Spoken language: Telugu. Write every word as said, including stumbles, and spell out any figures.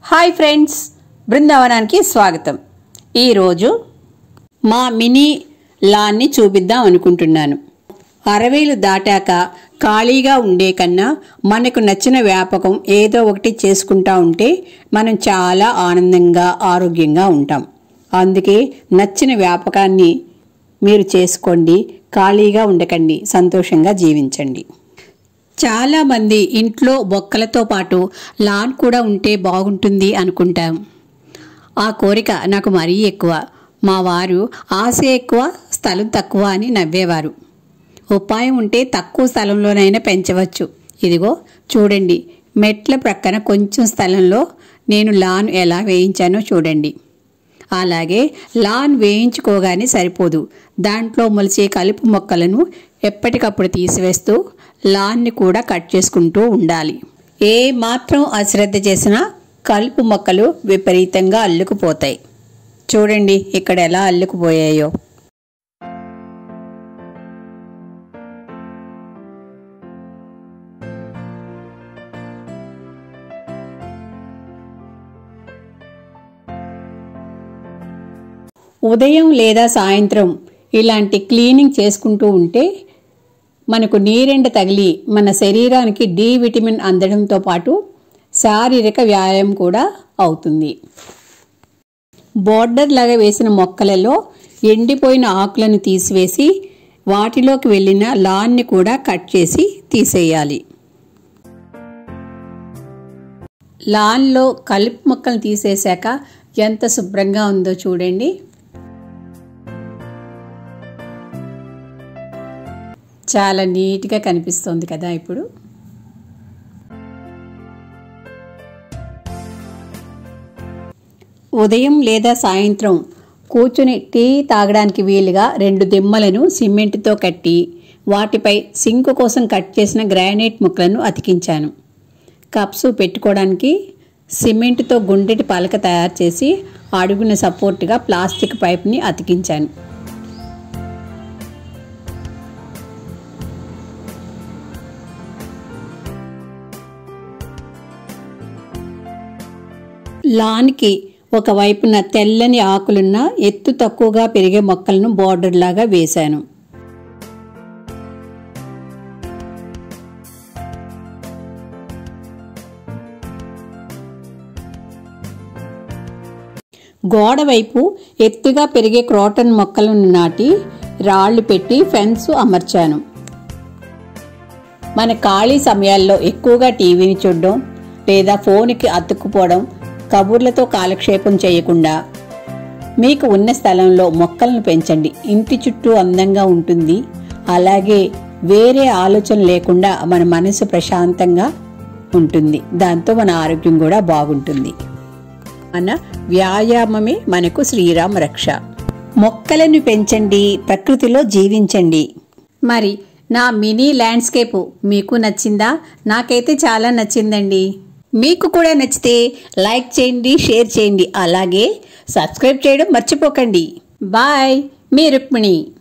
హాయ్ ఫ్రెండ్స్, బృందావనానికి స్వాగతం. ఈరోజు మా మినీ లాన్ని చూపిద్దాం అనుకుంటున్నాను. అరవైలు దాటాక ఖాళీగా ఉండే కన్నా మనకు నచ్చిన వ్యాపకం ఏదో ఒకటి చేసుకుంటా ఉంటే మనం చాలా ఆనందంగా ఆరోగ్యంగా ఉంటాం. అందుకే నచ్చిన వ్యాపకాన్ని మీరు చేసుకోండి, ఖాళీగా ఉండకండి, సంతోషంగా జీవించండి. చాలామంది ఇంట్లో మొక్కలతో పాటు లాన్ కూడా ఉంటే బాగుంటుంది అనుకుంటాం. ఆ కోరిక నాకు మరీ ఎక్కువ. మా వారు ఆశ ఎక్కువ, స్థలం తక్కువ అని నవ్వేవారు. ఉపాయం ఉంటే తక్కువ స్థలంలోనైనా పెంచవచ్చు. ఇదిగో చూడండి, మెట్ల ప్రక్కన కొంచెం స్థలంలో నేను లాన్ ఎలా వేయించానో చూడండి. అలాగే లాన్ వేయించుకోగానే సరిపోదు, దాంట్లో మొలిచే కలుపు మొక్కలను ఎప్పటికప్పుడు తీసివేస్తూ లాన్ని కూడా కట్ చేసుకుంటూ ఉండాలి. ఏ మాత్రం అశ్రద్ధ చేసినా కలుపు మొక్కలు విపరీతంగా అల్లుకుపోతాయి. చూడండి ఇక్కడ ఎలా అల్లుకుపోయాయో. ఉదయం లేదా సాయంత్రం ఇలాంటి క్లీనింగ్ చేసుకుంటూ ఉంటే మనకు నీరెండ తగిలి మన శరీరానికి డి విటమిన్ అందడంతో పాటు శారీరక వ్యాయామం కూడా అవుతుంది. బోర్డర్ లాగా వేసిన మొక్కలలో ఎండిపోయిన ఆకులను తీసివేసి వాటిలోకి వెళ్ళిన లాన్ని కూడా కట్ చేసి తీసేయాలి. లాన్లో కలుపు మొక్కలు తీసేశాక ఎంత శుభ్రంగా ఉందో చూడండి. చాలా నీట్గా కనిపిస్తుంది కదా. ఇప్పుడు ఉదయం లేదా సాయంత్రం కూర్చుని టీ తాగడానికి వీలుగా రెండు దిమ్మలను సిమెంట్తో కట్టి వాటిపై సింక్ కోసం కట్ చేసిన గ్రానైట్ ముక్కలను అతికించాను. కప్స్ పెట్టుకోవడానికి సిమెంట్తో గుండ్రటి పలక తయారు చేసి అడుగున సపోర్ట్గా ప్లాస్టిక్ పైప్ని అతికించాను. లాన్కి ఒకవైపున తెల్లని ఆకులున్న ఎత్తు తక్కువగా పెరిగే మొక్కలను బోర్డర్ లాగా వేశాను. గోడ వైపు ఎత్తుగా పెరిగే క్రోటన్ మొక్కలను నాటి రాళ్లు పెట్టి ఫెన్స్ అమర్చాను. మన ఖాళీ సమయాల్లో ఎక్కువగా టీవీని చూడడం లేదా ఫోన్కి అతుక్కుపోవడం, కబుర్లతో కాలక్షేపం చేయకుండా మీకు ఉన్న స్థలంలో మొక్కలను పెంచండి. ఇంటి చుట్టూ అందంగా ఉంటుంది. అలాగే వేరే ఆలోచన లేకుండా మన మనసు ప్రశాంతంగా ఉంటుంది. దాంతో మన ఆరోగ్యం కూడా బాగుంటుంది. మన వ్యాయామమే మనకు శ్రీరామ రక్ష. మొక్కలను పెంచండి, ప్రకృతిలో జీవించండి. మరి నా మినీ ల్యాండ్స్కేప్ మీకు నచ్చిందా? నాకైతే చాలా నచ్చిందండి. మీకు కూడా నచ్చితే లైక్ చేయండి, షేర్ చేయండి, అలాగే సబ్స్క్రైబ్ చేయడం మర్చిపోకండి. బాయ్, మీ రుక్మిణి.